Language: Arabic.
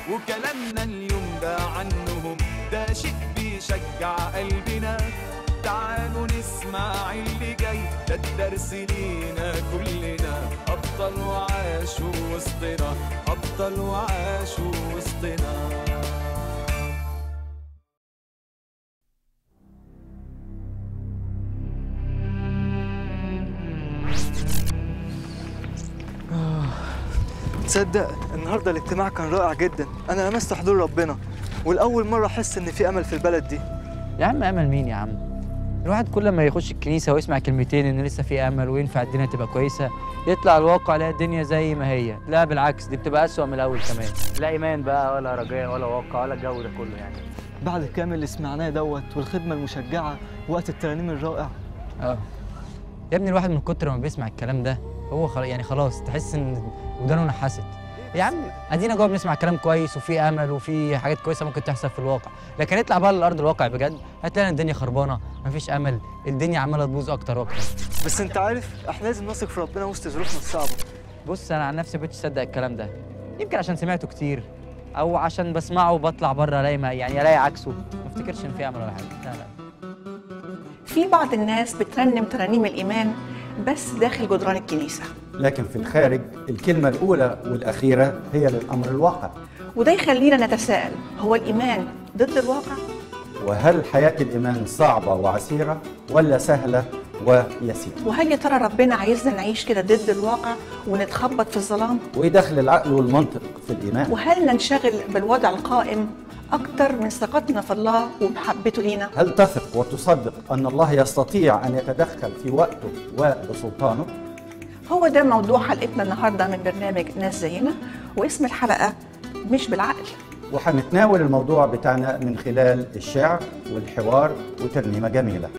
وكلامنا اليوم ده عنهم ده شيء بيشجع قلبنا. تعالوا نسمع اللي جاي، ده الدرس لينا كلنا. أبطال وعاشوا وسطنا، أبطال وعاشوا وسطنا. تصدق النهارده الاجتماع كان رائع جدا. انا لمست حضور ربنا، والاول مره احس ان في امل في البلد دي. يا عم امل مين يا عم؟ الواحد كل ما يخش الكنيسه ويسمع كلمتين ان لسه في امل وينفع الدنيا تبقى كويسه، يطلع الواقع يلاقي الدنيا زي ما هي. لا بالعكس، دي بتبقى اسوأ من الاول كمان. لا ايمان بقى ولا رجاء ولا واقع ولا الجو ده كله يعني. بعد الكلام اللي سمعناه دوت والخدمه المشجعه ووقت الترانيم الرائع. يا ابني الواحد من كتر ما بيسمع الكلام ده هو يعني خلاص تحس ان ودانه نحست. يا عم ادينا جوه بنسمع كلام كويس وفي امل وفي حاجات كويسه ممكن تحصل في الواقع، لكن اطلع بقى للارض الواقع بجد هتلاقي الدنيا خربانه، مفيش امل، الدنيا عماله تبوظ اكتر واكتر. بس انت عارف احنا لازم نثق في ربنا وسط ظروفنا الصعبه. بص انا عن نفسي ما كنتش اصدق الكلام ده، يمكن عشان سمعته كتير او عشان بسمعه وبطلع بره الاقي عكسه، ما افتكرش ان في امل ولا حاجه. لا في بعض الناس بترنم ترانيم الايمان بس داخل جدران الكنيسه، لكن في الخارج الكلمة الأولى والأخيرة هي للأمر الواقع. وده يخلينا نتساءل، هو الإيمان ضد الواقع؟ وهل حياة الإيمان صعبة وعسيرة ولا سهلة ويسيرة؟ وهل يا ترى ربنا عايزنا نعيش كده ضد الواقع ونتخبط في الظلام؟ وإيه دخل العقل والمنطق في الإيمان؟ وهل ننشغل بالوضع القائم أكتر من ثقتنا في الله ومحبته لينا؟ هل تثق وتصدق أن الله يستطيع أن يتدخل في وقته وبسلطانه؟ هو ده موضوع حلقتنا النهارده من برنامج ناس زينا، واسم الحلقة مش بالعقل. وحنتناول الموضوع بتاعنا من خلال الشعر والحوار وترنيمة جميلة.